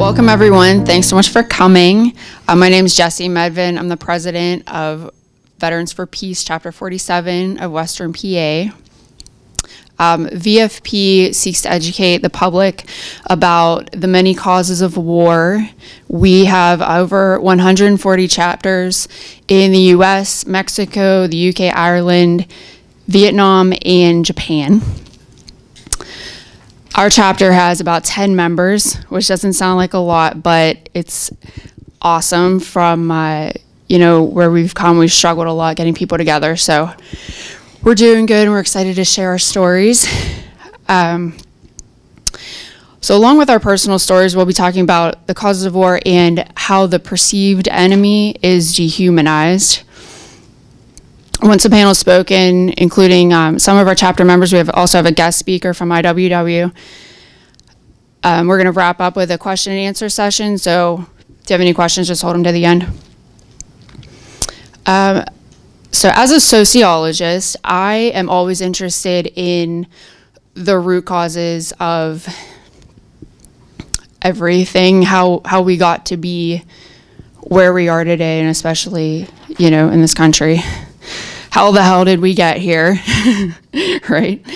Welcome, everyone. Thanks so much for coming. My name is Jessie Medvin. I'm the president of Veterans for Peace, Chapter 47 of Western PA. VFP seeks to educate the public about the many causes of war. We have over 140 chapters in the US, Mexico, the UK, Ireland, Vietnam, and Japan. Our chapter has about 10 members, which doesn't sound like a lot, but it's awesome. From where we've come, we've struggled a lot getting people together. So we're doing good, and we're excited to share our stories. So along with our personal stories, we'll be talking about the causes of war and how the perceived enemy is dehumanized. Once the panel has spoken, including some of our chapter members, we also have a guest speaker from IWW. We're going to wrap up with a question and answer session. So if you have any questions, just hold them to the end. So as a sociologist, I am always interested in the root causes of everything, how we got to be where we are today, and especially, in this country. How the hell did we get here, right?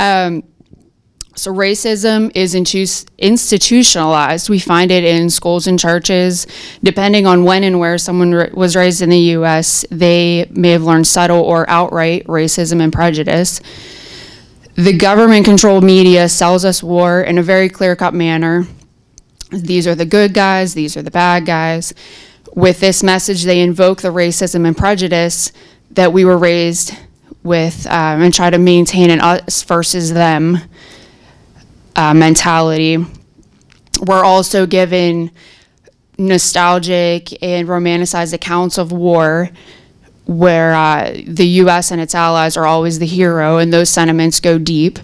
So racism is institutionalized. We find it in schools and churches. Depending on when and where someone was raised in the U.S., they may have learned subtle or outright racism and prejudice. The government-controlled media sells us war in a very clear-cut manner. These are the good guys, these are the bad guys. With this message, they invoke the racism and prejudice that we were raised with, and try to maintain an us versus them mentality. We're also given nostalgic and romanticized accounts of war where the U.S. and its allies are always the hero, and those sentiments go deep.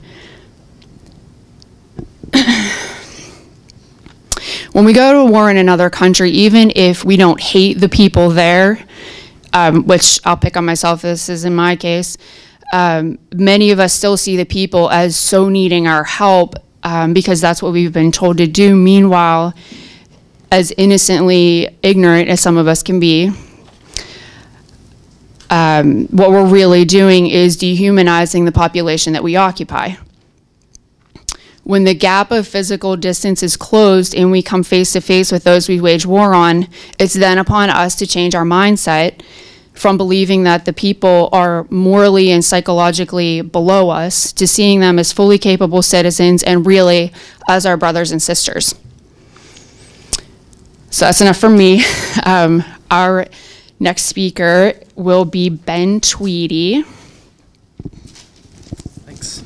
When we go to war in another country, even if we don't hate the people there, which I'll pick on myself, this is in my case, many of us still see the people as so needing our help because that's what we've been told to do. Meanwhile, as innocently ignorant as some of us can be, what we're really doing is dehumanizing the population that we occupy. When the gap of physical distance is closed and we come face to face with those we wage war on, it's then upon us to change our mindset from believing that the people are morally and psychologically below us to seeing them as fully capable citizens and really as our brothers and sisters. So that's enough from me. Our next speaker will be Ben Tweedy. Thanks.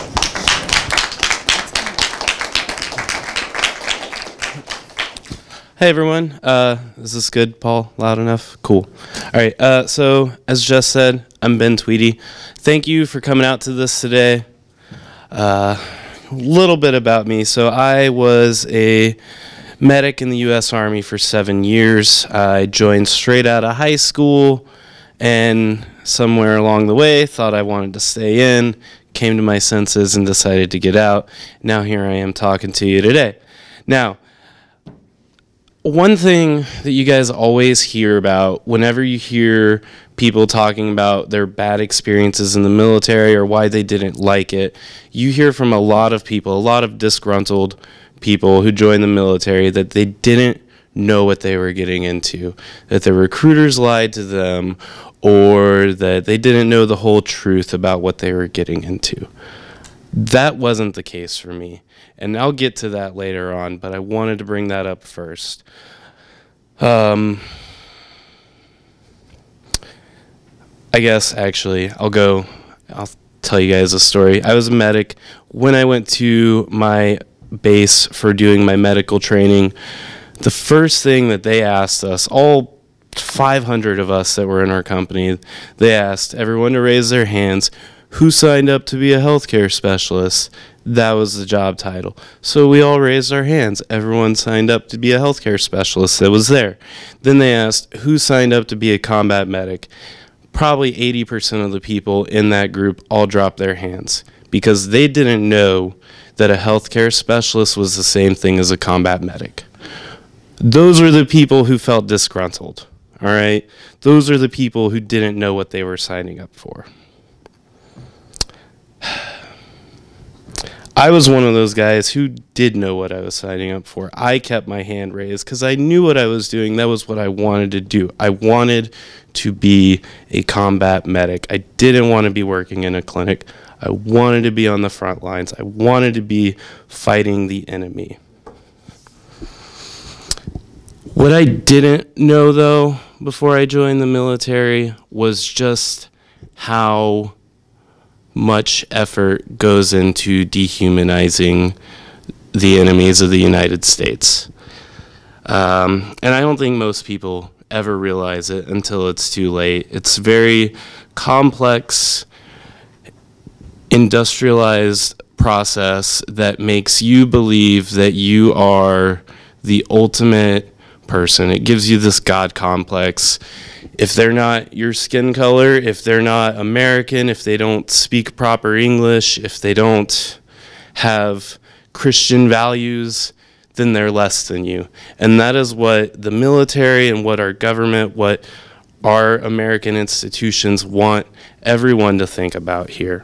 Hey everyone, is this good, Paul? Loud enough? Cool. All right, so as Jess said, I'm Ben Tweedy. Thank you for coming out to this today. A little bit about me. So I was a medic in the U.S. Army for 7 years. I joined straight out of high school, and somewhere along the way thought I wanted to stay in, came to my senses and decided to get out. Now here I am talking to you today. Now, one thing that you guys always hear about whenever you hear people talking about their bad experiences in the military or why they didn't like it, you hear from a lot of people, a lot of disgruntled people who joined the military, that they didn't know what they were getting into, that the recruiters lied to them, or that they didn't know the whole truth about what they were getting into. That wasn't the case for me, and I'll get to that later on, but I wanted to bring that up first. I guess, actually, I'll tell you guys a story. I was a medic. When I went to my base for doing my medical training, the first thing that they asked us, all 500 of us that were in our company, they asked everyone to raise their hands. Who signed up to be a healthcare specialist? That was the job title. So we all raised our hands. Everyone signed up to be a healthcare specialist that was there. Then they asked, who signed up to be a combat medic? Probably 80% of the people in that group all dropped their hands because they didn't know that a healthcare specialist was the same thing as a combat medic. Those are the people who felt disgruntled, all right? Those are the people who didn't know what they were signing up for. I was one of those guys who did know what I was signing up for. I kept my hand raised because I knew what I was doing. That was what I wanted to do. I wanted to be a combat medic. I didn't want to be working in a clinic. I wanted to be on the front lines. I wanted to be fighting the enemy. What I didn't know, though, before I joined the military was just how much effort goes into dehumanizing the enemies of the United States. And I don't think most people ever realize it until it's too late. It's very complex, industrialized process that makes you believe that you are the ultimate person. It gives you this God complex. If they're not your skin color, if they're not American, if they don't speak proper English, if they don't have Christian values, then they're less than you. And that is what the military and what our government, what our American institutions want everyone to think about here.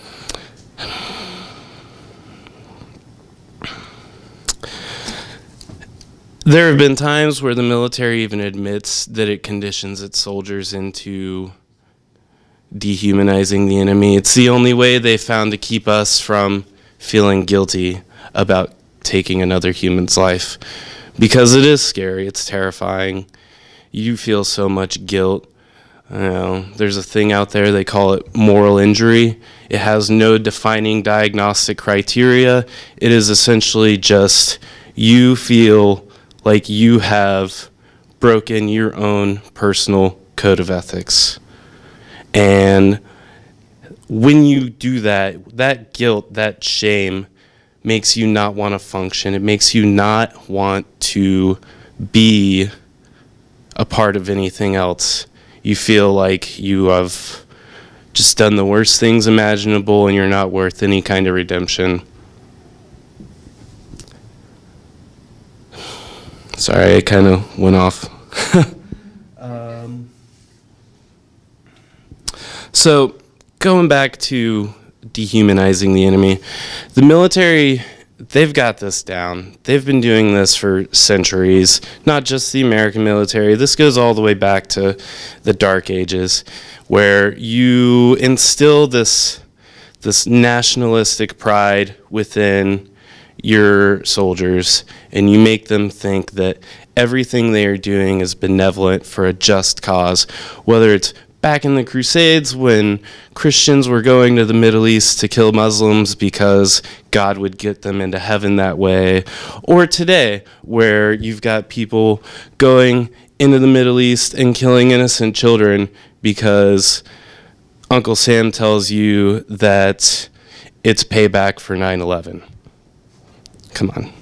There have been times where the military even admits that it conditions its soldiers into dehumanizing the enemy. It's the only way they found to keep us from feeling guilty about taking another human's life. Because it is scary, it's terrifying. You feel so much guilt. There's a thing out there, they call it moral injury. It has no defining diagnostic criteria. It is essentially just you feel like you have broken your own personal code of ethics. And when you do that, that guilt, that shame makes you not want to function. It makes you not want to be a part of anything else. You feel like you have just done the worst things imaginable and you're not worth any kind of redemption. Sorry, I kind of went off. So, going back to dehumanizing the enemy, the military, they've got this down. They've been doing this for centuries, not just the American military. This goes all the way back to the Dark Ages, where you instill this nationalistic pride within your soldiers, and you make them think that everything they are doing is benevolent for a just cause, whether it's back in the Crusades when Christians were going to the Middle East to kill Muslims because God would get them into heaven that way, or today where you've got people going into the Middle East and killing innocent children because Uncle Sam tells you that it's payback for 9/11. Come on.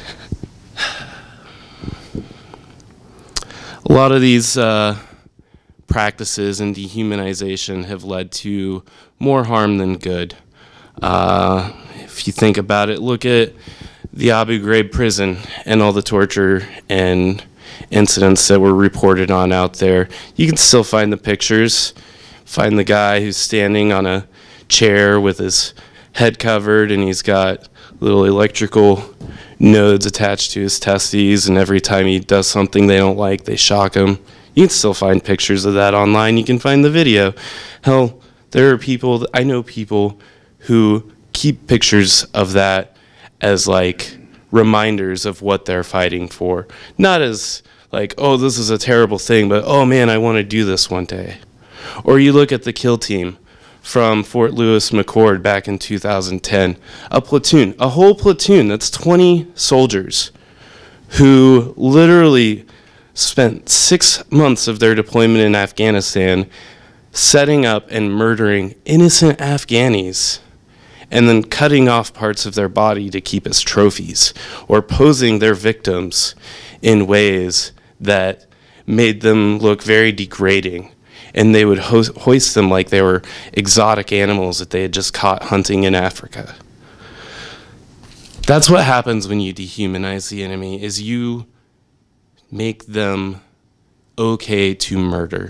A lot of these practices and dehumanization have led to more harm than good. If you think about it, look at the Abu Ghraib prison and all the torture and incidents that were reported on out there. You can still find the pictures. Find the guy who's standing on a chair with his head covered and he's got little electrical nodes attached to his testes, and every time he does something they don't like, they shock him. You can still find pictures of that online. You can find the video. Hell, there are people, I know people who keep pictures of that as like reminders of what they're fighting for. Not as like, oh, this is a terrible thing, but oh man, I want to do this one day. Or you look at the kill team from Fort Lewis McChord back in 2010. A platoon, a whole platoon, that's 20 soldiers who literally spent 6 months of their deployment in Afghanistan setting up and murdering innocent Afghanis and then cutting off parts of their body to keep as trophies, or posing their victims in ways that made them look very degrading. And they would hoist them like they were exotic animals that they had just caught hunting in Africa. That's what happens when you dehumanize the enemy, is you make them okay to murder.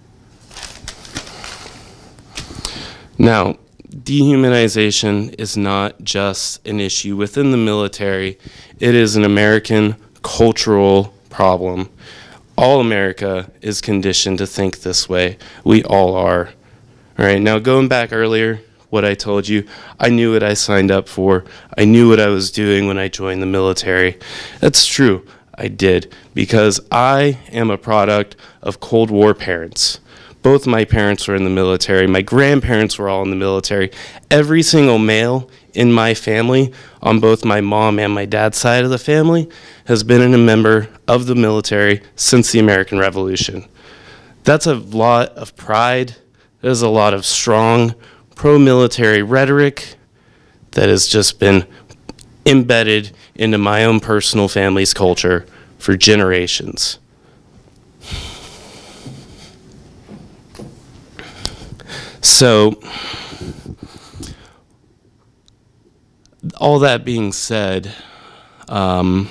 Now, dehumanization is not just an issue within the military. It is an American cultural problem. All America is conditioned to think this way. We all are. All right, now going back earlier, what I told you, I knew what I signed up for. I knew what I was doing when I joined the military. That's true, I did, because I am a product of Cold War parents. Both my parents were in the military. My grandparents were all in the military. Every single male in my family, on both my mom and my dad's side of the family, has been a member of the military since the American Revolution. That's a lot of pride. There's a lot of strong pro-military rhetoric that has just been embedded into my own personal family's culture for generations. So, all that being said, I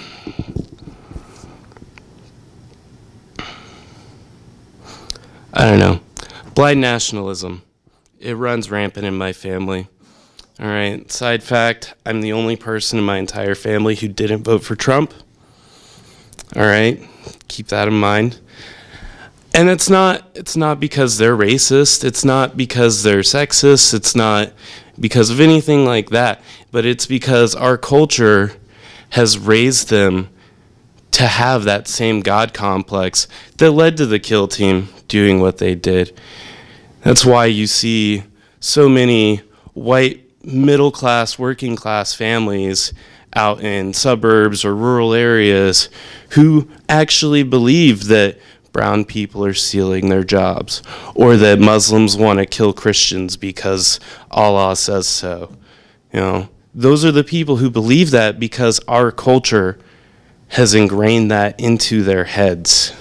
don't know. Blind nationalism. It runs rampant in my family. All right, side fact, I'm the only person in my entire family who didn't vote for Trump. All right, keep that in mind. And it's not because they're racist, it's not because they're sexist, it's not because of anything like that, but it's because our culture has raised them to have that same God complex that led to the kill team doing what they did. That's why you see so many white middle-class, working-class families out in suburbs or rural areas who actually believe that brown people are stealing their jobs, or that Muslims want to kill Christians because Allah says so. You know, those are the people who believe that because our culture has ingrained that into their heads.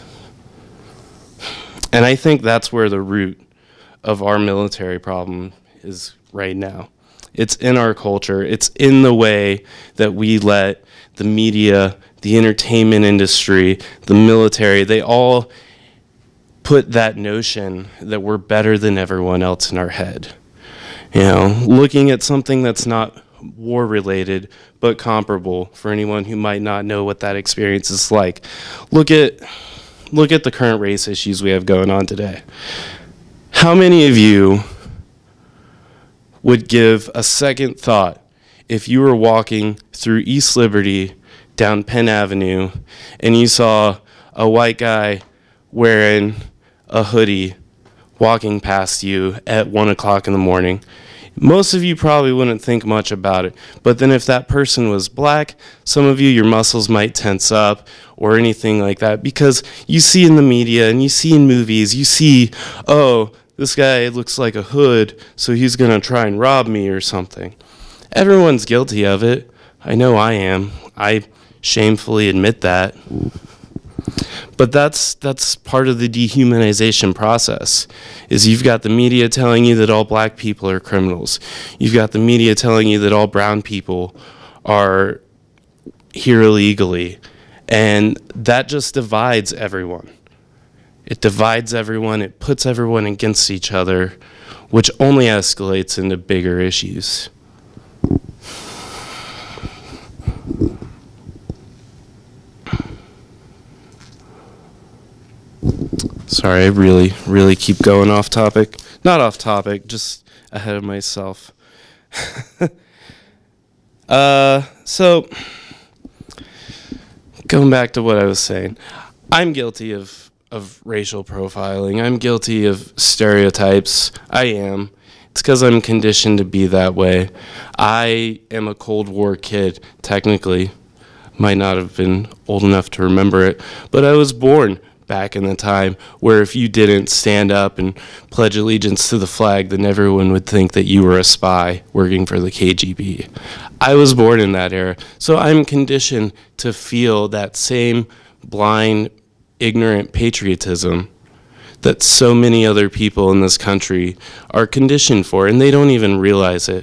And I think that's where the root of our military problem is right now. It's in our culture. It's in the way that we let the media, the entertainment industry, the military, they all put that notion that we're better than everyone else in our head. You know, looking at something that's not war related but comparable for anyone who might not know what that experience is like. Look at the current race issues we have going on today. How many of you would give a second thought if you were walking through East Liberty down Penn Avenue and you saw a white guy wearing a hoodie walking past you at 1 o'clock in the morning? Most of you probably wouldn't think much about it, but then if that person was black, some of you, your muscles might tense up or anything like that, because you see in the media and you see in movies, you see, oh, this guy looks like a hood, so he's going to try and rob me or something. Everyone's guilty of it. I know I am. I shamefully admit that. But that's part of the dehumanization process, is you've got the media telling you that all black people are criminals. You've got the media telling you that all brown people are here illegally. And that just divides everyone. It divides everyone. It puts everyone against each other, which only escalates into bigger issues. Sorry, I really keep going off topic. Not off topic, just ahead of myself. So, going back to what I was saying, I'm guilty of racial profiling. I'm guilty of stereotypes. I am. It's because I'm conditioned to be that way. I am a Cold War kid, technically. Might not have been old enough to remember it, but I was born back in the time where if you didn't stand up and pledge allegiance to the flag, then everyone would think that you were a spy working for the KGB. I was born in that era, so I'm conditioned to feel that same blind, ignorant patriotism that so many other people in this country are conditioned for, and they don't even realize it.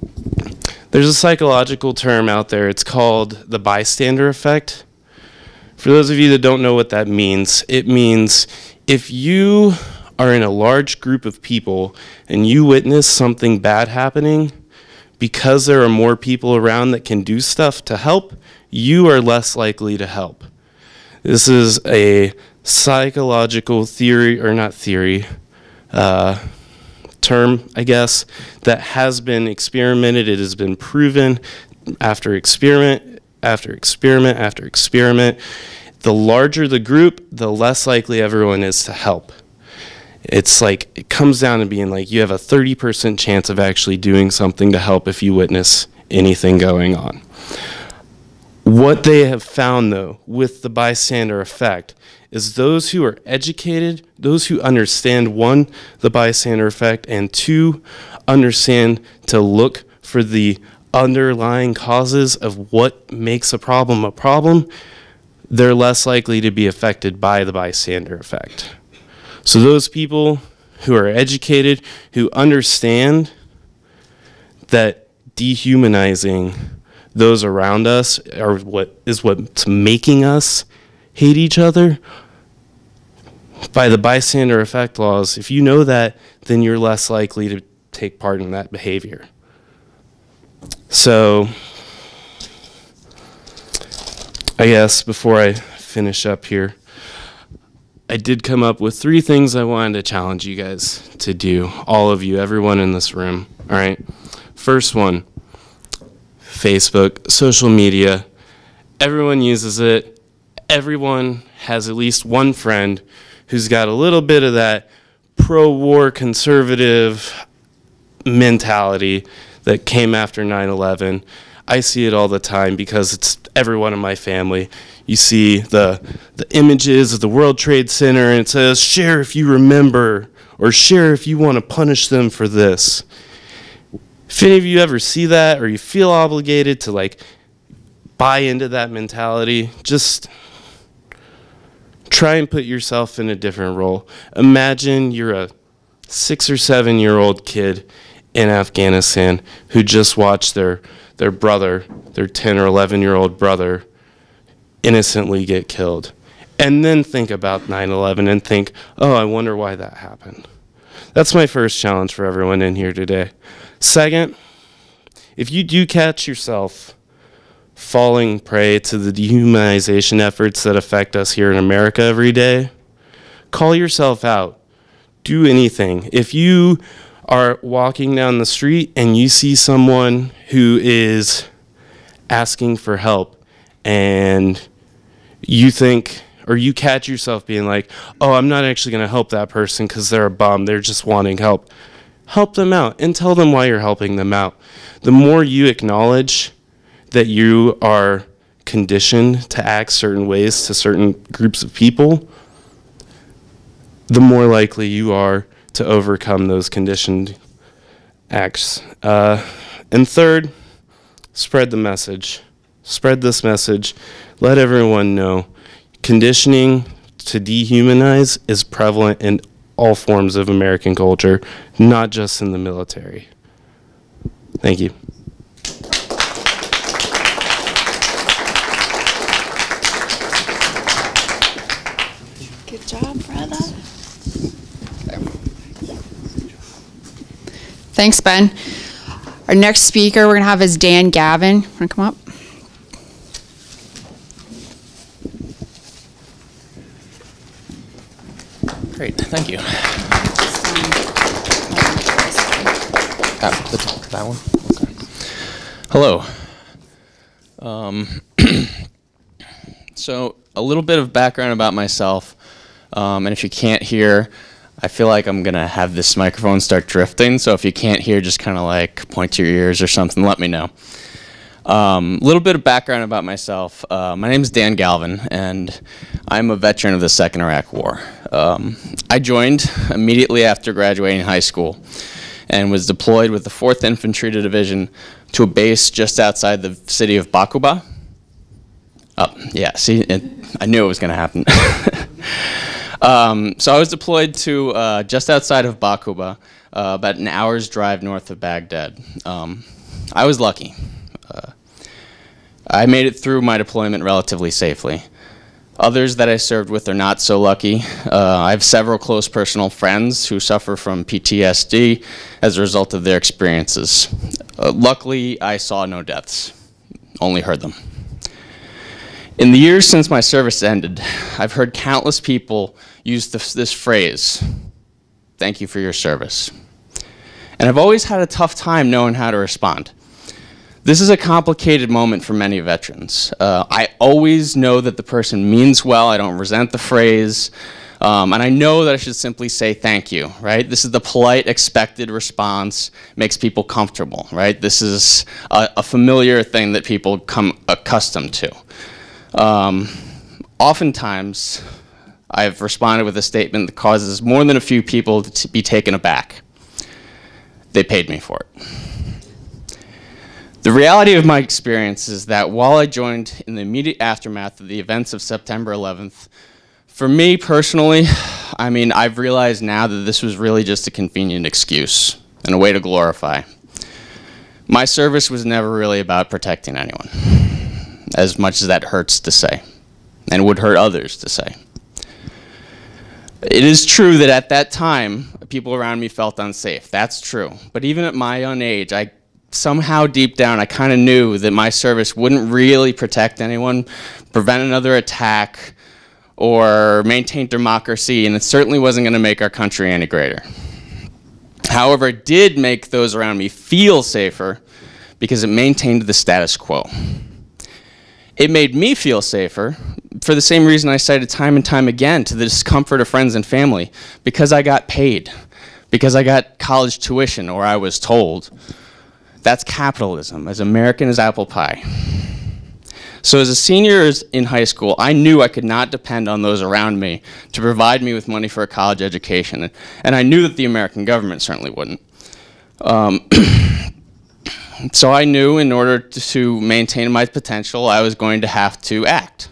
There's a psychological term out there. It's called the bystander effect. For those of you that don't know what that means, it means if you are in a large group of people and you witness something bad happening, because there are more people around that can do stuff to help, you are less likely to help. This is a psychological theory, or not theory, term, I guess, that has been experimented. It has been proven after experiment, after experiment, after experiment. The larger the group, the less likely everyone is to help. It's like, it comes down to being like, you have a 30% chance of actually doing something to help if you witness anything going on. What they have found, though, with the bystander effect, is those who are educated, those who understand, one, the bystander effect, and two, understand to look for the underlying causes of what makes a problem, they're less likely to be affected by the bystander effect. So those people who are educated, who understand that dehumanizing those around us are what's making us hate each other, by the bystander effect laws, if you know that, then you're less likely to take part in that behavior. So, I guess before I finish up here, I did come up with 3 things I wanted to challenge you guys to do. All of you, everyone in this room. All right. First one, Facebook, social media. Everyone uses it. Everyone has at least one friend who's got a little bit of that pro-war conservative mentality that came after 9/11. I see it all the time because it's everyone in my family. You see the images of the World Trade Center, and it says, share if you remember, or share if you want to punish them for this. If any of you ever see that, or you feel obligated to like buy into that mentality, just try and put yourself in a different role. Imagine you're a 6 or 7 year old kid in Afghanistan who just watched their brother, their 10 or 11-year-old brother, innocently get killed. And then think about 9/11 and think, oh, I wonder why that happened. That's my first challenge for everyone in here today. Second, if you do catch yourself falling prey to the dehumanization efforts that affect us here in America every day, call yourself out. Do anything. If you are walking down the street and you see someone who is asking for help and you think, or you catch yourself being like, oh, I'm not actually going to help that person because they're a bum, they're just wanting help. Help them out and tell them why you're helping them out. The more you acknowledge that you are conditioned to act certain ways to certain groups of people, the more likely you are to overcome those conditioned acts. And third, spread the message. Spread this message. Let everyone know. Conditioning to dehumanize is prevalent in all forms of American culture, not just in the military. Thank you. Good job, brother. Thanks, Ben. Our next speaker we're going to have is Dan Gavin. Want to come up? Great, thank you. That one? Okay. Hello. So, a little bit of background about myself. And if you can't hear, I feel like I'm going to have this microphone start drifting. So if you can't hear, just kind of like point to your ears or something, let me know. A little bit of background about myself. My name is Dan Galvin, and I'm a veteran of the Second Iraq War. I joined immediately after graduating high school and was deployed with the 4th Infantry Division to a base just outside the city of Bakuba. Oh, yeah, see, I knew it was going to happen. So I was deployed to just outside of Bakuba, about an hour's drive north of Baghdad. I was lucky. I made it through my deployment relatively safely. Others that I served with are not so lucky. I have several close personal friends who suffer from PTSD as a result of their experiences. Luckily, I saw no deaths, only heard them. In the years since my service ended, I've heard countless people use this phrase, "Thank you for your service." And I've always had a tough time knowing how to respond. This is a complicated moment for many veterans. I always know that the person means well. I don't resent the phrase. And I know that I should simply say thank you, right? This is the polite, expected response, makes people comfortable, right? This is a familiar thing that people come accustomed to. Oftentimes, I've responded with a statement that causes more than a few people to be taken aback. They paid me for it. The reality of my experience is that while I joined in the immediate aftermath of the events of September 11th, for me personally, I mean, I've realized now that this was really just a convenient excuse and a way to glorify. My service was never really about protecting anyone, as much as that hurts to say, and would hurt others to say. It is true that at that time, people around me felt unsafe. That's true. But even at my young age, somehow deep down, I kind of knew that my service wouldn't really protect anyone, prevent another attack, or maintain democracy, and it certainly wasn't going to make our country any greater. However, it did make those around me feel safer because it maintained the status quo. It made me feel safer for the same reason I cited time and time again, to the discomfort of friends and family, because I got paid, because I got college tuition, or I was told. That's capitalism, as American as apple pie. So as a senior in high school, I knew I could not depend on those around me to provide me with money for a college education, and I knew that the American government certainly wouldn't. So I knew in order to maintain my potential, I was going to have to act.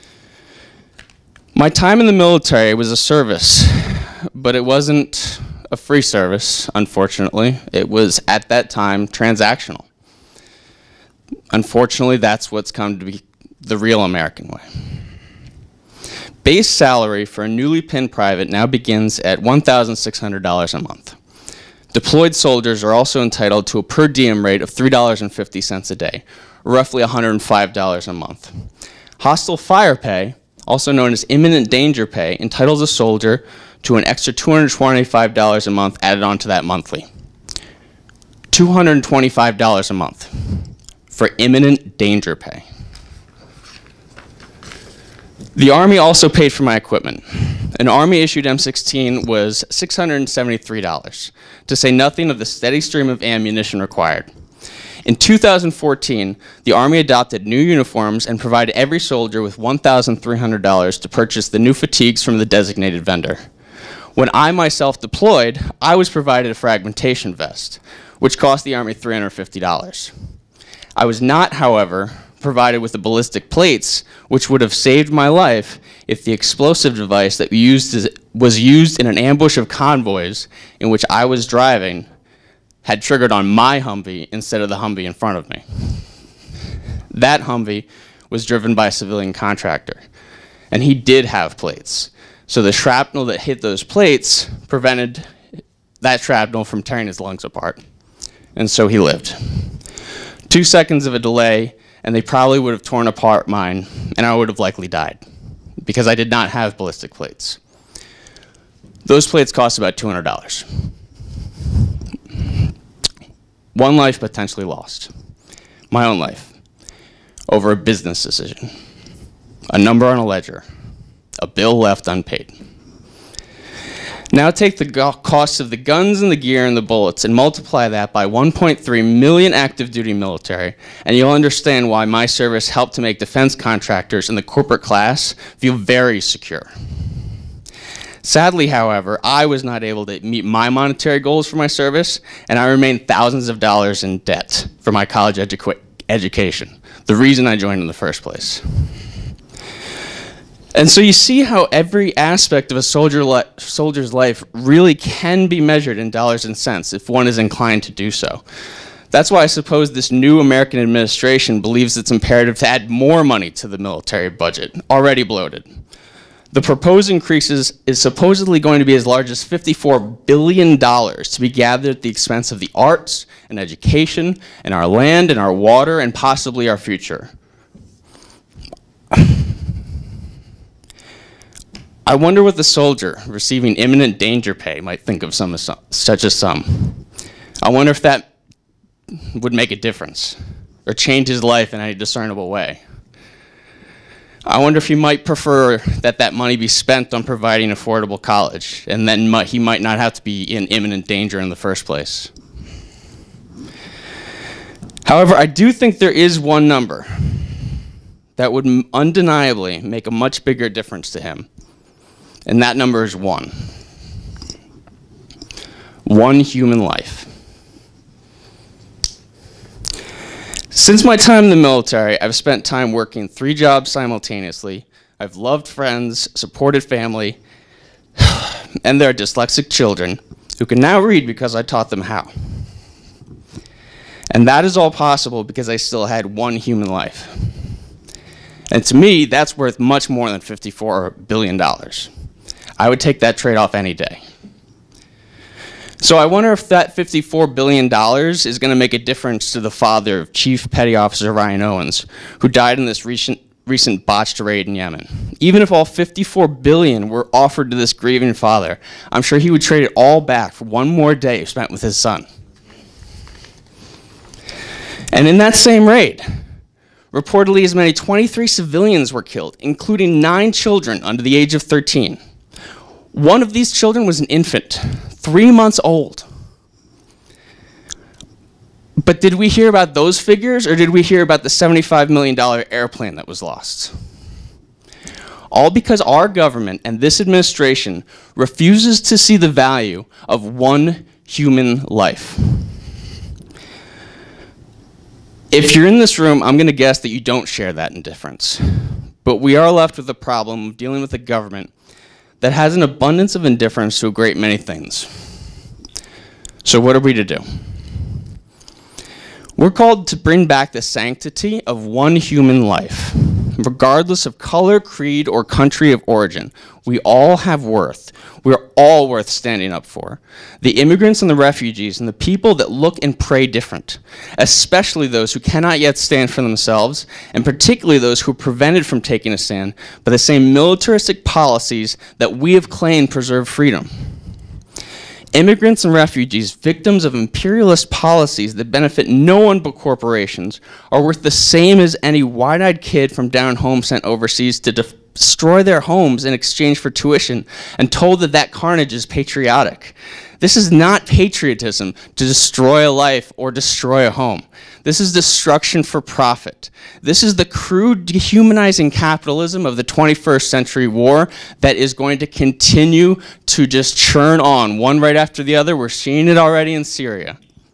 My time in the military was a service, but it wasn't a free service, unfortunately. It was, at that time, transactional. Unfortunately, that's what's come to be the real American way. Base salary for a newly pinned private now begins at $1,600 a month. Deployed soldiers are also entitled to a per diem rate of $3.50 a day, roughly $105 a month. Hostile fire pay, also known as imminent danger pay, entitles a soldier to an extra $225 a month added on to that monthly. $225 a month for imminent danger pay. The Army also paid for my equipment. An Army-issued M16 was $673, to say nothing of the steady stream of ammunition required. In 2014, the Army adopted new uniforms and provided every soldier with $1,300 to purchase the new fatigues from the designated vendor. When I myself deployed, I was provided a fragmentation vest, which cost the Army $350. I was not, however, provided with the ballistic plates, which would have saved my life if the explosive device that was used in an ambush of convoys in which I was driving had triggered on my Humvee instead of the Humvee in front of me. That Humvee was driven by a civilian contractor, and he did have plates. So the shrapnel that hit those plates prevented that shrapnel from tearing his lungs apart, and so he lived. 2 seconds of a delay, and they probably would have torn apart mine, and I would have likely died, because I did not have ballistic plates. Those plates cost about $200. One life potentially lost. My own life. Over a business decision. A number on a ledger. A bill left unpaid. Now take the cost of the guns and the gear and the bullets and multiply that by 1.3 million active duty military, and you'll understand why my service helped to make defense contractors and the corporate class feel very secure. Sadly, however, I was not able to meet my monetary goals for my service, and I remained thousands of dollars in debt for my college education, the reason I joined in the first place. And so you see how every aspect of a soldier's life really can be measured in dollars and cents if one is inclined to do so. That's why I suppose this new American administration believes it's imperative to add more money to the military budget, already bloated. The proposed increases is supposedly going to be as large as $54 billion to be gathered at the expense of the arts and education and our land and our water and possibly our future. I wonder what the soldier receiving imminent danger pay might think of such a sum. I wonder if that would make a difference or change his life in any discernible way. I wonder if he might prefer that money be spent on providing affordable college, and then he might not have to be in imminent danger in the first place. However, I do think there is one number that would undeniably make a much bigger difference to him, and that number is 1. 1 human life. Since my time in the military, I've spent time working 3 jobs simultaneously. I've loved friends, supported family, and there are dyslexic children who can now read because I taught them how. And that is all possible because I still had 1 human life. And to me, that's worth much more than $54 billion. I would take that trade-off any day. So I wonder if that $54 billion is going to make a difference to the father of Chief Petty Officer Ryan Owens, who died in this recent botched raid in Yemen. Even if all $54 billion were offered to this grieving father, I'm sure he would trade it all back for 1 more day spent with his son. And in that same raid, reportedly as many 23 civilians were killed, including 9 children under the age of 13. One of these children was an infant, 3 months old. But did we hear about those figures, or did we hear about the $75 million airplane that was lost? All because our government and this administration refuses to see the value of 1 human life. If you're in this room, I'm going to guess that you don't share that indifference. But we are left with the problem of dealing with a government that has an abundance of indifference to a great many things. So what are we to do? We're called to bring back the sanctity of 1 human life. Regardless of color, creed, or country of origin, we all have worth. We're all worth standing up for. The immigrants and the refugees and the people that look and pray different, especially those who cannot yet stand for themselves, and particularly those who are prevented from taking a stand by the same militaristic policies that we have claimed preserve freedom. Immigrants and refugees, victims of imperialist policies that benefit no one but corporations, are worth the same as any wide-eyed kid from down home sent overseas to destroy their homes in exchange for tuition and told that that carnage is patriotic. This is not patriotism to destroy a life or destroy a home. This is destruction for profit. This is the crude, dehumanizing capitalism of the 21st century war that is going to continue to just churn on, one right after the other. We're seeing it already in Syria.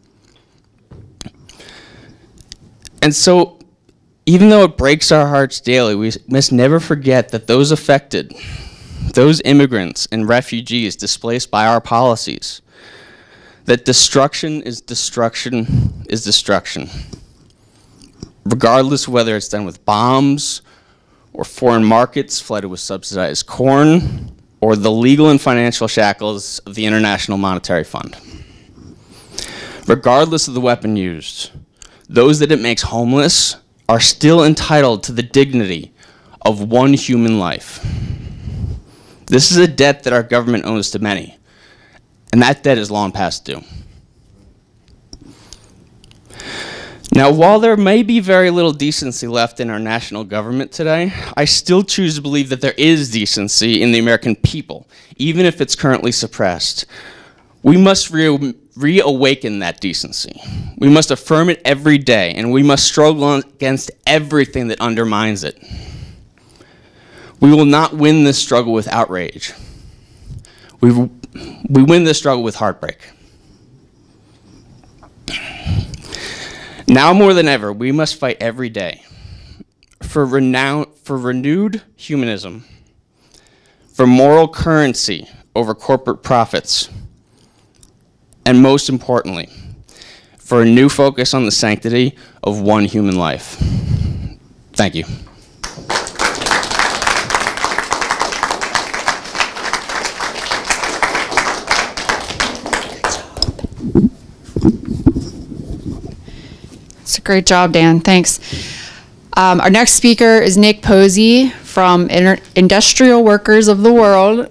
And so, even though it breaks our hearts daily, we must never forget that those affected, those immigrants and refugees displaced by our policies, that destruction is destruction is destruction. Regardless of whether it's done with bombs or foreign markets flooded with subsidized corn or the legal and financial shackles of the International Monetary Fund. Regardless of the weapon used, those that it makes homeless are still entitled to the dignity of 1 human life. This is a debt that our government owes to many, and that debt is long past due. Now, while there may be very little decency left in our national government today, I still choose to believe that there is decency in the American people, even if it's currently suppressed. We must reawaken that decency. We must affirm it every day, and we must struggle against everything that undermines it. We will not win this struggle with outrage. We win this struggle with heartbreak. Now more than ever, we must fight every day for renewed humanism, for moral currency over corporate profits, and most importantly, for a new focus on the sanctity of one human life. Thank you. It's a great job, Dan. Thanks. Our next speaker is Nick Posey from Industrial Workers of the World.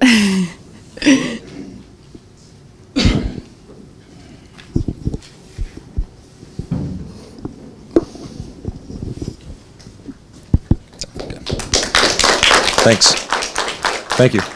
Thanks. Thank you.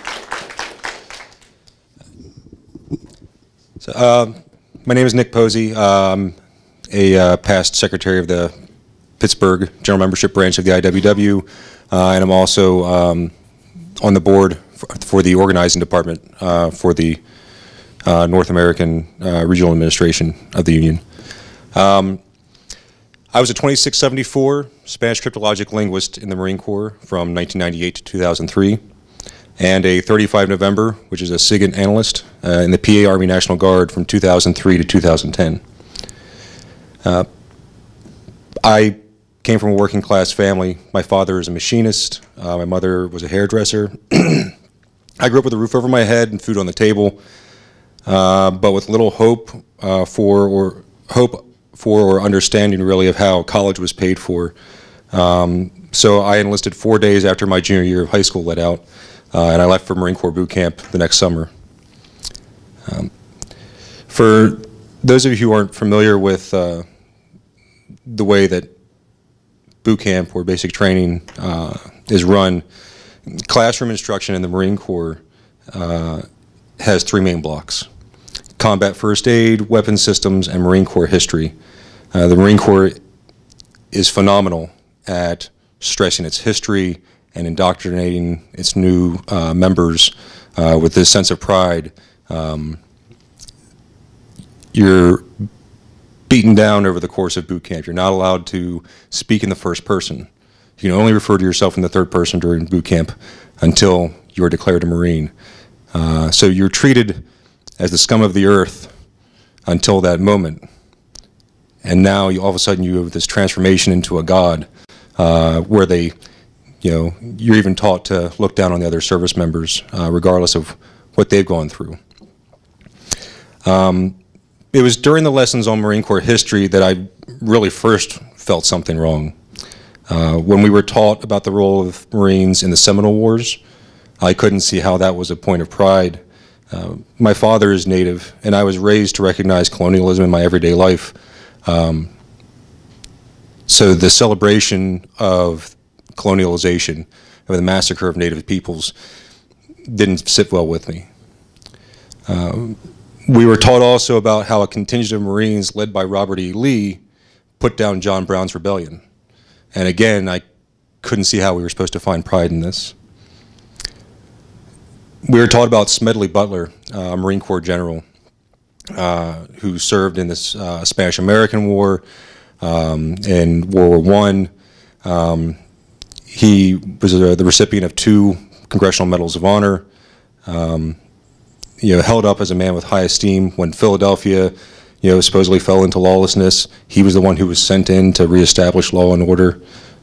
So, my name is Nick Posey. I'm a past secretary of the Pittsburgh General Membership Branch of the IWW, and I'm also on the board for the organizing department for the North American Regional Administration of the Union. I was a 2674 Spanish cryptologic linguist in the Marine Corps from 1998 to 2003, and a 35 November, which is a SIGINT analyst in the PA Army National Guard from 2003 to 2010. I came from a working class family. My father is a machinist. My mother was a hairdresser. I grew up with a roof over my head and food on the table, but with little hope for or understanding really of how college was paid for. So I enlisted 4 days after my junior year of high school let out, and I left for Marine Corps boot camp the next summer. For those of you who aren't familiar with the way that boot camp or basic training is run, classroom instruction in the Marine Corps has three main blocks: combat first aid, weapons systems, and Marine Corps history. The Marine Corps is phenomenal at stressing its history and indoctrinating its new members with this sense of pride. You're beaten down over the course of boot camp. You're not allowed to speak in the first person. You can only refer to yourself in the third person during boot camp until you are declared a Marine. So you're treated as the scum of the earth until that moment. And now all of a sudden you have this transformation into a god where they, you're even taught to look down on the other service members regardless of what they've gone through. It was during the lessons on Marine Corps history that I really first felt something wrong. When we were taught about the role of Marines in the Seminole Wars, I couldn't see how that was a point of pride. My father is Native, and I was raised to recognize colonialism in my everyday life. So the celebration of colonialization, of the massacre of Native peoples, didn't sit well with me. We were taught also about how a contingent of Marines led by Robert E. Lee put down John Brown's rebellion. And again, I couldn't see how we were supposed to find pride in this. We were taught about Smedley Butler, a Marine Corps general who served in this Spanish-American War, in World War I. He was the recipient of 2 Congressional Medals of Honor, held up as a man with high esteem. When Philadelphia, supposedly fell into lawlessness, he was the one who was sent in to reestablish law and order.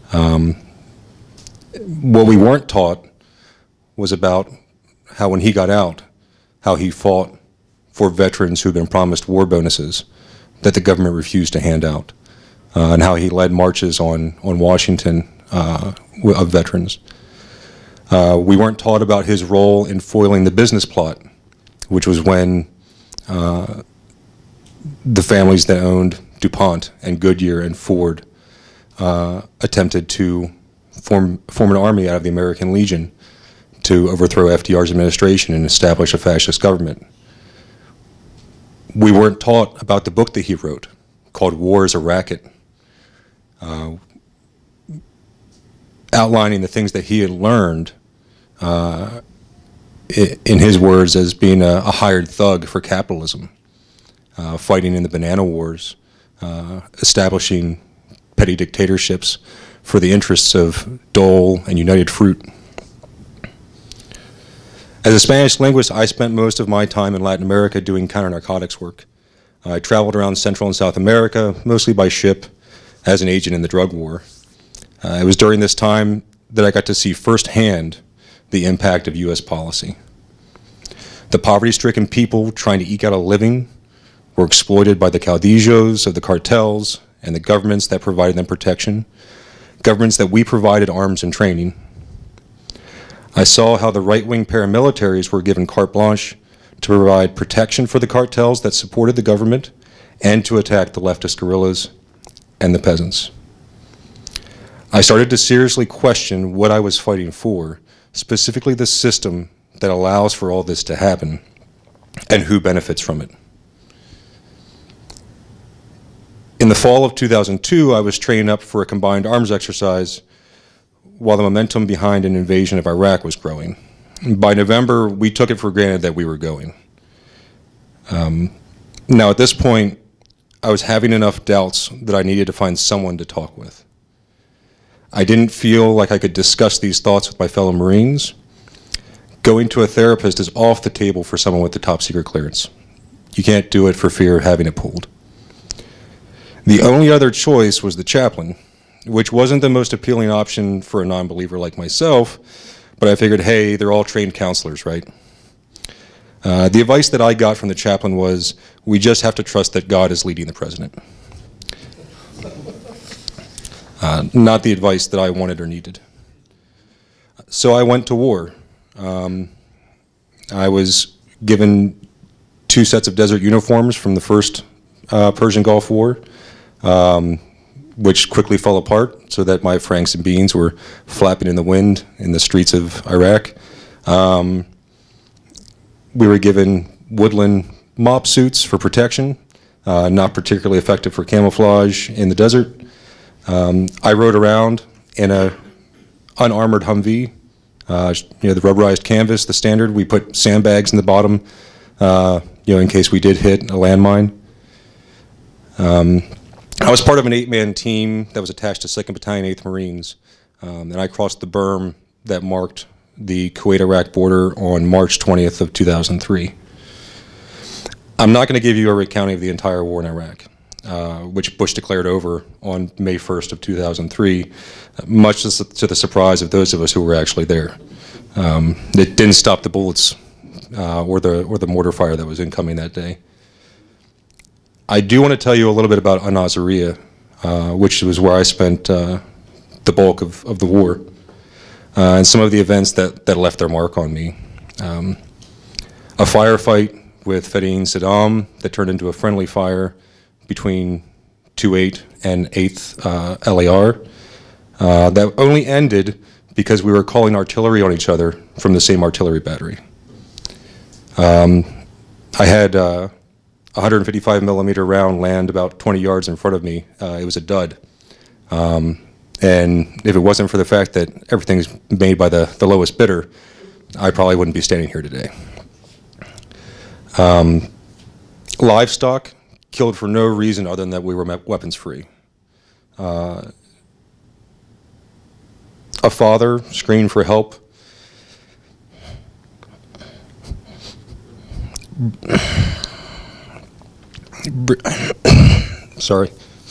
What we weren't taught was about how when he got out, how he fought for veterans who had been promised war bonuses that the government refused to hand out, and how he led marches on Washington of veterans. We weren't taught about his role in foiling the business plot, which was when the families that owned DuPont and Goodyear and Ford attempted to form an army out of the American Legion to overthrow FDR's administration and establish a fascist government. We weren't taught about the book that he wrote called War is a Racket, outlining the things that he had learned in his words as being a hired thug for capitalism, fighting in the banana wars, establishing petty dictatorships for the interests of Dole and United Fruit. As a Spanish linguist, I spent most of my time in Latin America doing counter-narcotics work. I traveled around Central and South America, mostly by ship, as an agent in the drug war. It was during this time that I got to see firsthand the impact of U.S. policy. The poverty-stricken people trying to eke out a living were exploited by the caudillos of the cartels and the governments that provided them protection, governments that we provided arms and training. I saw how the right-wing paramilitaries were given carte blanche to provide protection for the cartels that supported the government and to attack the leftist guerrillas and the peasants. I started to seriously question what I was fighting for, specifically the system that allows for all this to happen and who benefits from it. In the fall of 2002, I was training up for a combined arms exercise while the momentum behind an invasion of Iraq was growing. By November, we took it for granted that we were going. Now at this point, I was having enough doubts that I needed to find someone to talk with. I didn't feel like I could discuss these thoughts with my fellow Marines. Going to a therapist is off the table for someone with the top secret clearance. You can't do it for fear of having it pulled. The only other choice was the chaplain, which wasn't the most appealing option for a non-believer like myself, but I figured, hey, they're all trained counselors, right? The advice that I got from the chaplain was, we just have to trust that God is leading the president. Not the advice that I wanted or needed. So I went to war. I was given 2 sets of desert uniforms from the first Persian Gulf War, which quickly fell apart so that my Franks and beans were flapping in the wind in the streets of Iraq. We were given woodland mop suits for protection, not particularly effective for camouflage in the desert. I rode around in a unarmored Humvee, the rubberized canvas, the standard. We put sandbags in the bottom, in case we did hit a landmine. I was part of an 8-man team that was attached to 2nd Battalion, 8th Marines, and I crossed the berm that marked the Kuwait-Iraq border on March 20th of 2003. I'm not going to give you a recounting of the entire war in Iraq, which Bush declared over on May 1st of 2003, much to the surprise of those of us who were actually there. It didn't stop the bullets or the mortar fire that was incoming that day. I do want to tell you a little bit about An-Naziriyah, which was where I spent the bulk of the war, and some of the events that left their mark on me. A firefight with Fedayeen Saddam that turned into a friendly fire between 2-8 and 8th LAR that only ended because we were calling artillery on each other from the same artillery battery. I had 155 millimeter round land about 20 yards in front of me. It was a dud. And if it wasn't for the fact that everything's made by the lowest bidder, I probably wouldn't be standing here today. Livestock killed for no reason other than that we were weapons free. A father screamed for help. Sorry.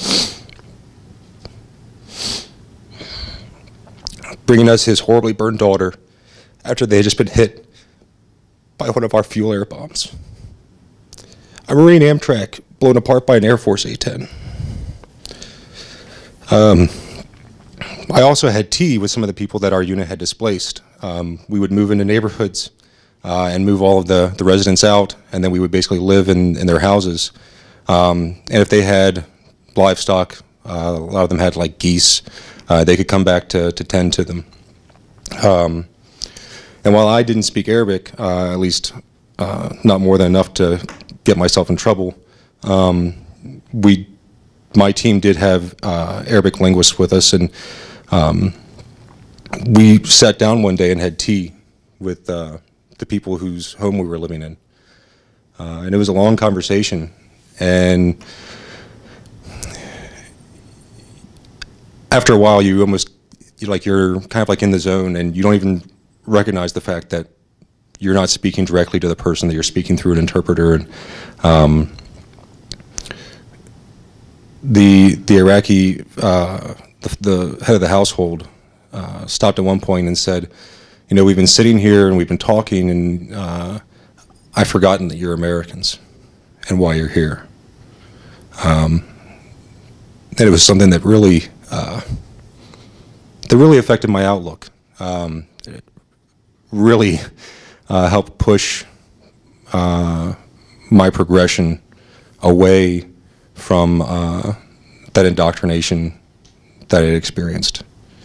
Bringing us his horribly burned daughter after they had just been hit by one of our fuel air bombs. A Marine Amtrak blown apart by an Air Force A-10. I also had tea with some of the people that our unit had displaced. We would move into neighborhoods and move all of the residents out, and then we would basically live in their houses. And if they had livestock, a lot of them had like geese, they could come back to tend to them. And while I didn't speak Arabic, at least not more than enough to get myself in trouble, my team did have Arabic linguists with us, and we sat down one day and had tea with the people whose home we were living in. And it was a long conversation, and after a while you're kind of like in the zone, and you don't even recognize the fact that you're not speaking directly to the person, that you're speaking through an interpreter. And the Iraqi, the head of the household stopped at one point and said, you know, we've been sitting here and we've been talking, and I've forgotten that you're Americans and why you're here. And it was something that really affected my outlook. It really helped push my progression away from that indoctrination that I had experienced.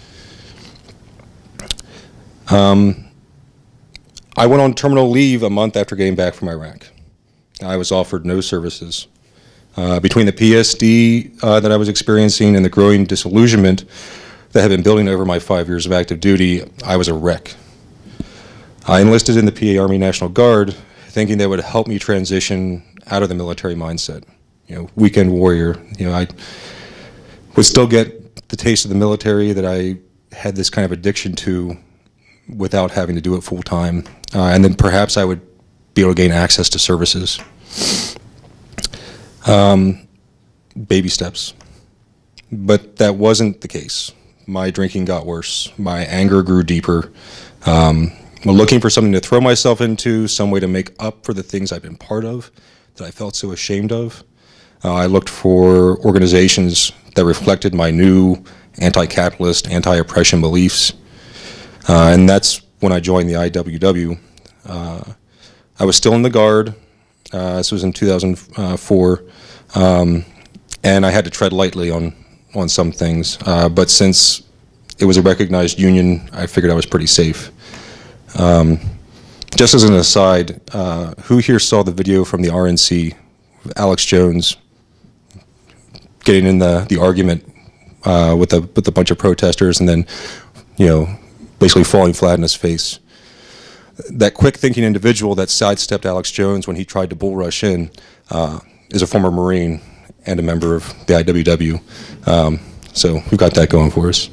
I went on terminal leave a month after getting back from Iraq. I was offered no services. Between the PSD that I was experiencing and the growing disillusionment that had been building over my 5 years of active duty, I was a wreck. I enlisted in the PA Army National Guard, thinking that would help me transition out of the military mindset. You know, weekend warrior. You know, I would still get the taste of the military that I had this kind of addiction to without having to do it full time. And then perhaps I would be able to gain access to services. Baby steps. But that wasn't the case. My drinking got worse. My anger grew deeper. Looking for something to throw myself into, some way to make up for the things I've been part of that I felt so ashamed of. I looked for organizations that reflected my new anti-capitalist, anti-oppression beliefs. And that's when I joined the IWW. I was still in the Guard. This was in 2004. And I had to tread lightly on some things. But since it was a recognized union, I figured I was pretty safe. Just as an aside, who here saw the video from the RNC, Alex Jones getting in the argument with a bunch of protesters and then, you know, basically falling flat in his face? That quick-thinking individual that sidestepped Alex Jones when he tried to bull rush in is a former Marine and a member of the IWW. So we've got that going for us.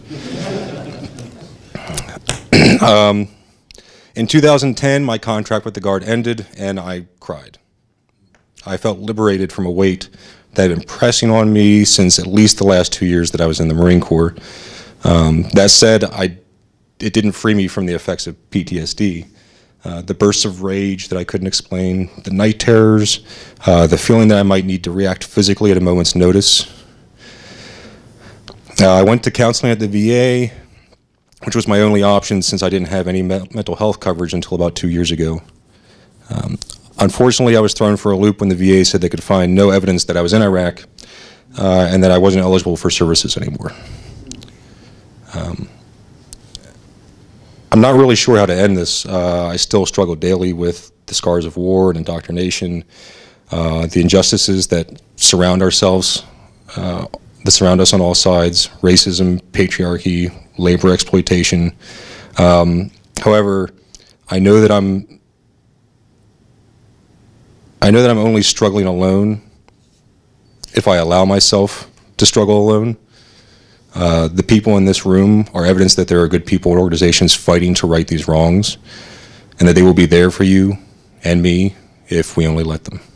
In 2010, my contract with the Guard ended, and I cried. I felt liberated from a weight that had been pressing on me since at least the last 2 years that I was in the Marine Corps. That said, it didn't free me from the effects of PTSD. The bursts of rage that I couldn't explain, the night terrors, the feeling that I might need to react physically at a moment's notice. I went to counseling at the VA, which was my only option since I didn't have any mental health coverage until about 2 years ago. Unfortunately, I was thrown for a loop when the VA said they could find no evidence that I was in Iraq and that I wasn't eligible for services anymore. I'm not really sure how to end this. I still struggle daily with the scars of war and indoctrination, the injustices that surround ourselves, that surround us on all sides: racism, patriarchy, labor exploitation. However, I know that I'm only struggling alone if I allow myself to struggle alone. The people in this room are evidence that there are good people and organizations fighting to right these wrongs, and that they will be there for you and me if we only let them.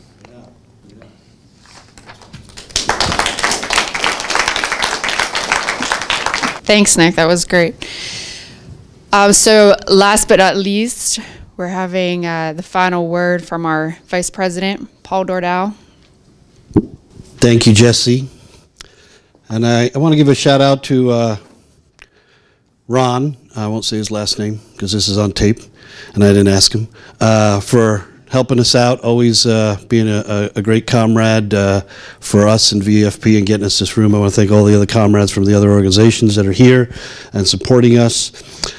Thanks, Nick. That was great. So last but not least, we're having the final word from our Vice President, Paul Dordal. Thank you, Jesse. And I want to give a shout out to Ron, I won't say his last name because this is on tape and I didn't ask him, for helping us out, always being a great comrade for us in VFP and getting us this room. I want to thank all the other comrades from the other organizations that are here and supporting us.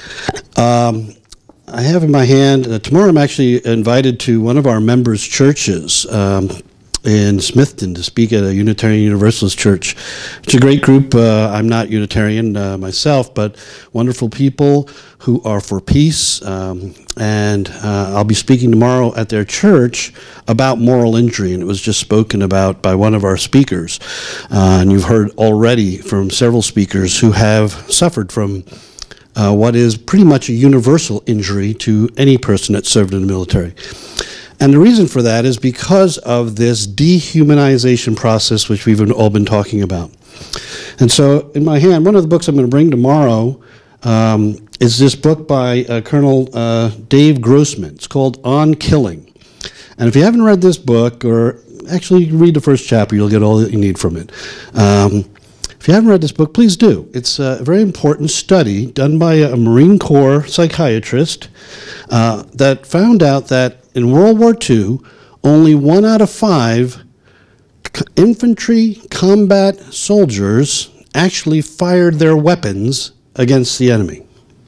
I have in my hand, tomorrow I'm actually invited to one of our members' churches in Smithton to speak at a Unitarian Universalist church. It's a great group. I'm not Unitarian myself, but wonderful people who are for peace. And I'll be speaking tomorrow at their church about moral injury, and it was just spoken about by one of our speakers. And you've heard already from several speakers who have suffered from what is pretty much a universal injury to any person that served in the military. And the reason for that is because of this dehumanization process which we've all been talking about. And so in my hand, one of the books I'm going to bring tomorrow is this book by Colonel Dave Grossman. It's called On Killing. And if you haven't read this book, or actually read the first chapter, you'll get all that you need from it. If you haven't read this book, please do. It's a very important study done by a Marine Corps psychiatrist that found out that in World War II, only 1 out of 5 infantry combat soldiers actually fired their weapons against the enemy.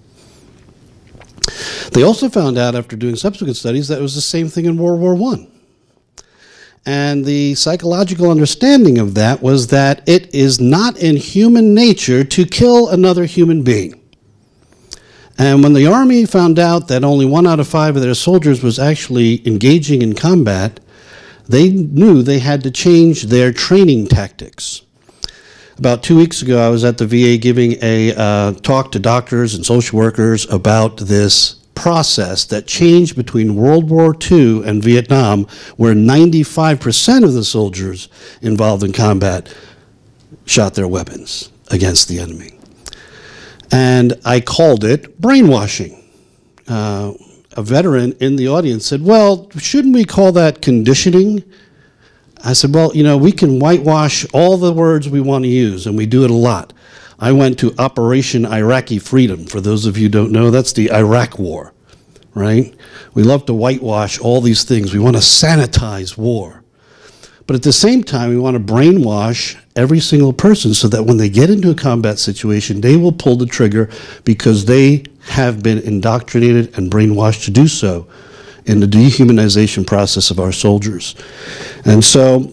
They also found out after doing subsequent studies that it was the same thing in World War I. And the psychological understanding of that was that it is not in human nature to kill another human being. And when the Army found out that only 1 out of 5 of their soldiers was actually engaging in combat, they knew they had to change their training tactics. About 2 weeks ago, I was at the VA giving a talk to doctors and social workers about this process that changed between World War II and Vietnam, where 95% of the soldiers involved in combat shot their weapons against the enemy. And I called it brainwashing. A veteran in the audience said, well, shouldn't we call that conditioning? I said, well, you know, we can whitewash all the words we want to use, and we do it a lot. I went to Operation Iraqi Freedom. For those of you who don't know, that's the Iraq War, right? We love to whitewash all these things. We want to sanitize war. But at the same time, we want to brainwash every single person so that when they get into a combat situation, they will pull the trigger because they have been indoctrinated and brainwashed to do so in the dehumanization process of our soldiers. And so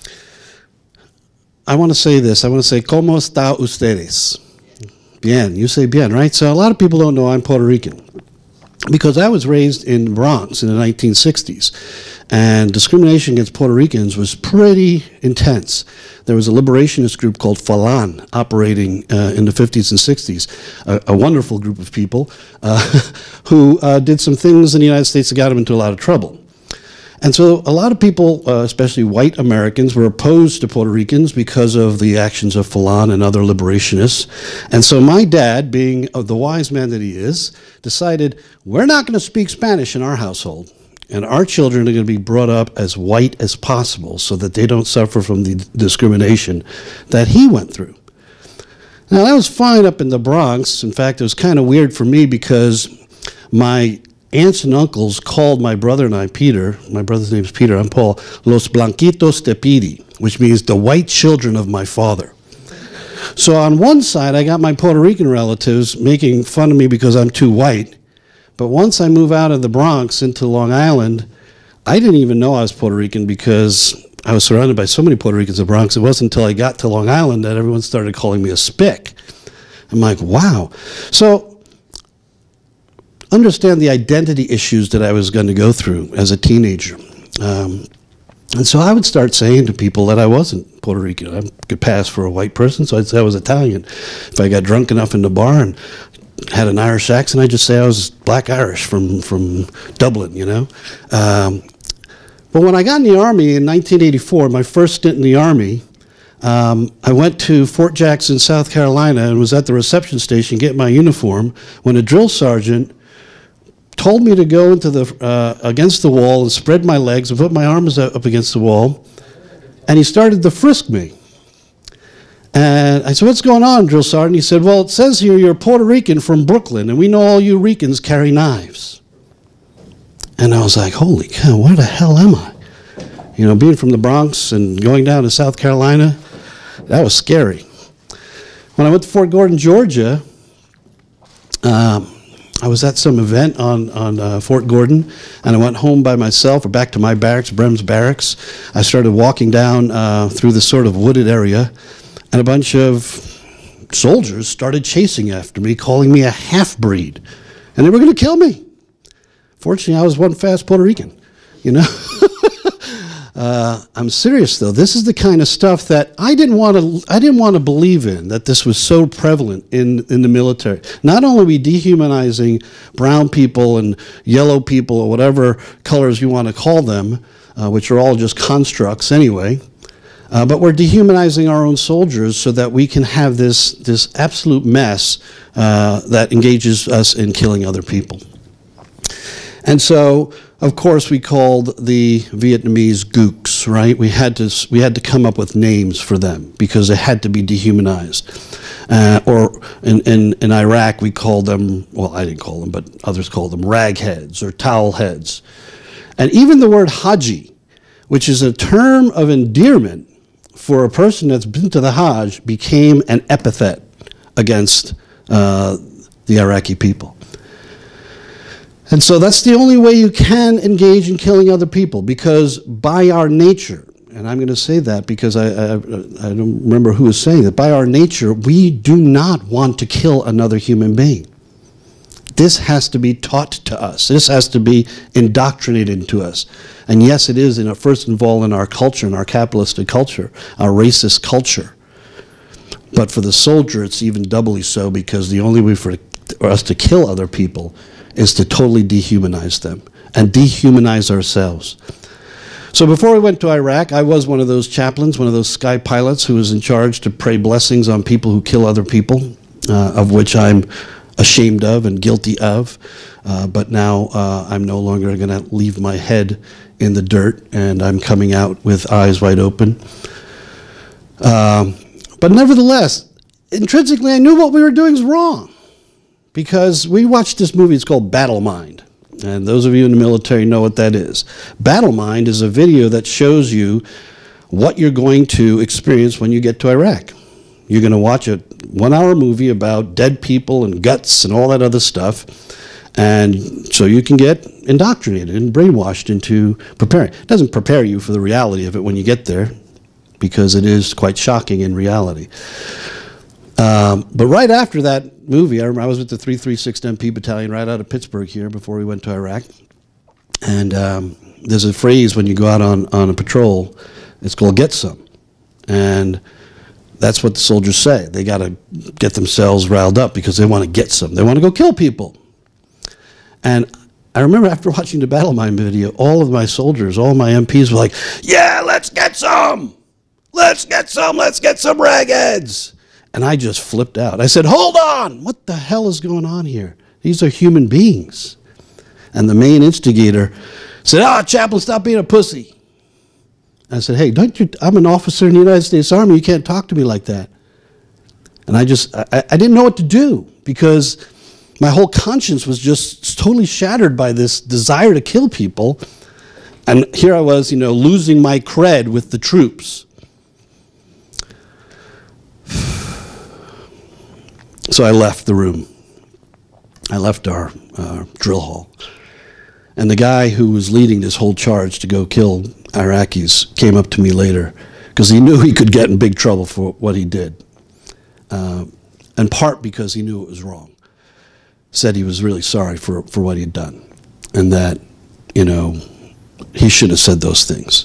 I want to say this. I want to say, ¿Cómo está ustedes? Bien. You say bien, right? So a lot of people don't know I'm Puerto Rican because I was raised in the Bronx in the 1960s. And discrimination against Puerto Ricans was pretty intense. There was a liberationist group called Falan operating in the 50s and 60s, a wonderful group of people who did some things in the United States that got them into a lot of trouble. And so a lot of people, especially white Americans, were opposed to Puerto Ricans because of the actions of Falan and other liberationists. And so my dad, being the wise man that he is, decided, we're not going to speak Spanish in our household. And our children are going to be brought up as white as possible so that they don't suffer from the discrimination that he went through. Now, that was fine up in the Bronx. In fact, it was kind of weird for me because my aunts and uncles called my brother and I Peter. My brother's name is Peter. I'm Paul. Los Blanquitos de Piri, which means the white children of my father. So on one side, I got my Puerto Rican relatives making fun of me because I'm too white. But once I move out of the Bronx into Long Island, I didn't even know I was Puerto Rican because I was surrounded by so many Puerto Ricans in the Bronx. It wasn't until I got to Long Island that everyone started calling me a spick. I'm like, wow. So understand the identity issues that I was going to go through as a teenager. And so I would start saying to people that I wasn't Puerto Rican. I could pass for a white person, so I'd say I was Italian. If I got drunk enough in the bar and had an Irish accent, I'd just say I was black Irish from Dublin, you know. But when I got in the Army in 1984, my first stint in the Army, I went to Fort Jackson, South Carolina, and was at the reception station getting my uniform when a drill sergeant told me to go into the against the wall and spread my legs and put my arms up against the wall, and he started to frisk me. And I said, what's going on, drill sergeant? He said, well, it says here you're Puerto Rican from Brooklyn, and we know all you Ricans carry knives. And I was like, holy cow, where the hell am I? You know, being from the Bronx and going down to South Carolina, that was scary. When I went to Fort Gordon, Georgia, I was at some event on Fort Gordon, and I went home by myself, or back to my barracks, Brem's barracks. I started walking down through this sort of wooded area, and a bunch of soldiers started chasing after me, calling me a half-breed, and they were going to kill me. Fortunately, I was one fast Puerto Rican, you know. I'm serious though. This is the kind of stuff that I didn't want to believe in, that this was so prevalent in the military. Not only are we dehumanizing brown people and yellow people or whatever colors you want to call them, which are all just constructs anyway, but we're dehumanizing our own soldiers so that we can have this absolute mess that engages us in killing other people. And so, of course, we called the Vietnamese gooks, right? We had to come up with names for them because they had to be dehumanized. Or in Iraq, we called them, well, I didn't call them, but others called them ragheads or towel heads. And even the word Haji, which is a term of endearment for a person that's been to the Hajj, became an epithet against the Iraqi people. And so that's the only way you can engage in killing other people, because by our nature, and I'm going to say that because I don't remember who was saying that, by our nature, we do not want to kill another human being. This has to be taught to us. This has to be indoctrinated into us. And yes, it is first involved in our culture, in our capitalistic culture, our racist culture. But for the soldier, it's even doubly so, because the only way for us to kill other people is to totally dehumanize them and dehumanize ourselves. So before we went to Iraq, I was one of those chaplains, one of those sky pilots who was in charge to pray blessings on people who kill other people, of which I'm ashamed of and guilty of. But now I'm no longer going to leave my head in the dirt, and I'm coming out with eyes wide open. But nevertheless, intrinsically, I knew what we were doing was wrong. Because we watched this movie, it's called Battle Mind. And those of you in the military know what that is. Battle Mind is a video that shows you what you're going to experience when you get to Iraq. You're going to watch a 1-hour movie about dead people and guts and all that other stuff. And so you can get indoctrinated and brainwashed into preparing. It doesn't prepare you for the reality of it when you get there, because it is quite shocking in reality. But right after that movie, I remember I was with the 336th MP Battalion right out of Pittsburgh here before we went to Iraq. And there's a phrase when you go out on a patrol, it's called get some. And that's what the soldiers say. They got to get themselves riled up because they want to get some. They want to go kill people. And I remember after watching the Battle Mind video, all of my soldiers, all my MPs were like, yeah, let's get some. Let's get some. Let's get some ragheads. And I just flipped out. I said, hold on, what the hell is going on here? These are human beings. And the main instigator said, chaplain, stop being a pussy. I said, hey, I'm an officer in the United States Army. You can't talk to me like that. And I didn't know what to do, because my whole conscience was just totally shattered by this desire to kill people. And here I was, losing my cred with the troops. So I left the room. I left our drill hall. And the guy who was leading this whole charge to go kill Iraqis came up to me later, because he knew he could get in big trouble for what he did. In part because he knew it was wrong. Said he was really sorry for what he'd done. And that, he shouldn't have said those things.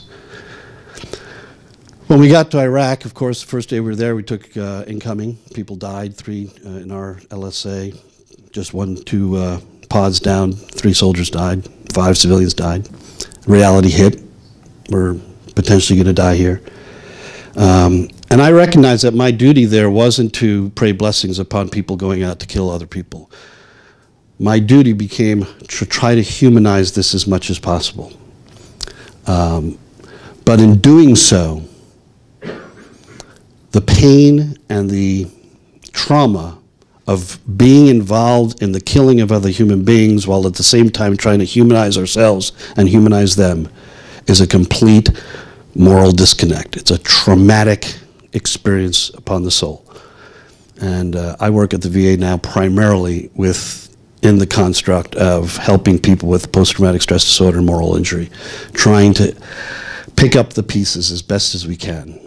When we got to Iraq, of course, the first day we were there, we took incoming. People died, 3 in our LSA. Just 2 pods down, 3 soldiers died, 5 civilians died. Reality hit. We're potentially going to die here. And I recognized that my duty there wasn't to pray blessings upon people going out to kill other people. My duty became to try to humanize this as much as possible. But in doing so, the pain and the trauma of being involved in the killing of other human beings while at the same time trying to humanize ourselves and humanize them is a complete moral disconnect. It's a traumatic experience upon the soul. And I work at the VA now primarily in the construct of helping people with post-traumatic stress disorder and moral injury, trying to pick up the pieces as best as we can.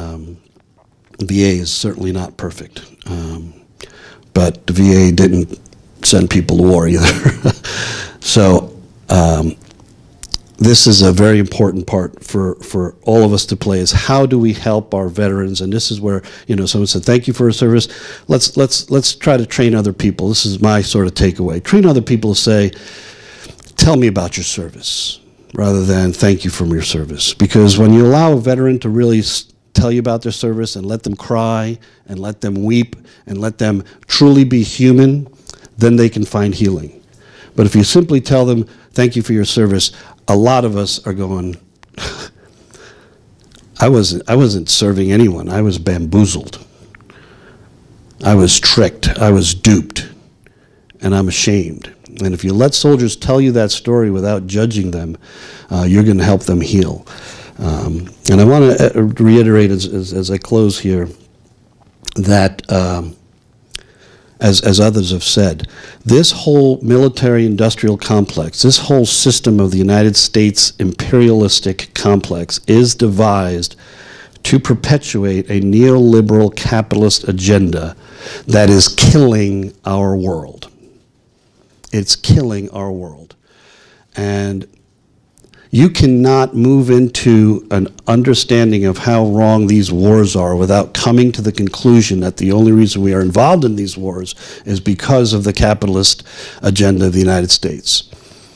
VA is certainly not perfect, but the VA didn't send people to war either. So this is a very important part for all of us to play, is how do we help our veterans? And this is where, you know, someone said, thank you for your service. Let's try to train other people. This is my sort of takeaway. Train other people to say, tell me about your service, rather than thank you for your service. Because when you allow a veteran to really tell you about their service and let them cry and let them weep and let them truly be human, then they can find healing. But if you simply tell them, thank you for your service, a lot of us are going, I wasn't serving anyone. I was bamboozled. I was tricked. I was duped. And I'm ashamed. And if you let soldiers tell you that story without judging them, you're going to help them heal. And I want to reiterate as I close here that, as others have said, this whole military-industrial complex, this whole system of the United States imperialistic complex is devised to perpetuate a neoliberal capitalist agenda that is killing our world. It's killing our world. And you cannot move into an understanding of how wrong these wars are without coming to the conclusion that the only reason we are involved in these wars is because of the capitalist agenda of the United States.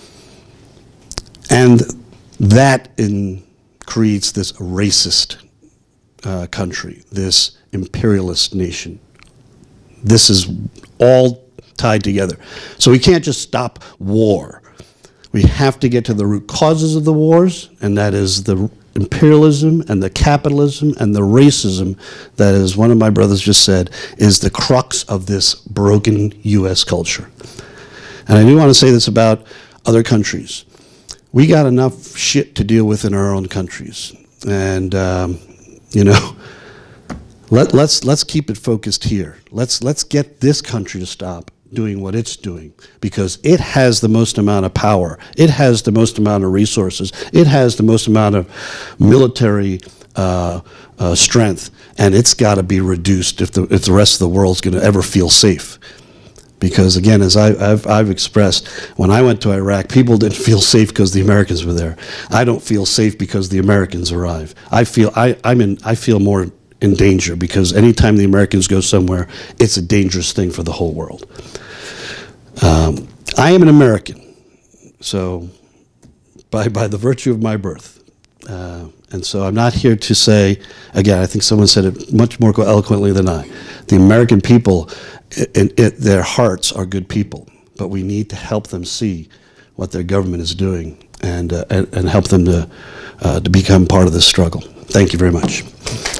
And that creates this racist country, this imperialist nation. This is all tied together. So we can't just stop war. We have to get to the root causes of the wars, and that is the imperialism and the capitalism and the racism that, as one of my brothers just said, is the crux of this broken U.S. culture. And I do want to say this about other countries. We got enough shit to deal with in our own countries. And, you know, let's keep it focused here. Let's get this country to stop doing what it's doing, because it has the most amount of power, it has the most amount of resources, it has the most amount of military strength, and it's got to be reduced if the rest of the world's going to ever feel safe. Because again, as I've expressed, when I went to Iraq, people didn't feel safe because the Americans were there. I don't feel safe because the Americans arrive. I feel more in danger, because anytime the Americans go somewhere, it's a dangerous thing for the whole world. I am an American, so by the virtue of my birth. And so I'm not here to say, again, I think someone said it much more eloquently than I. The American people, their hearts are good people, but we need to help them see what their government is doing and help them to become part of this struggle. Thank you very much.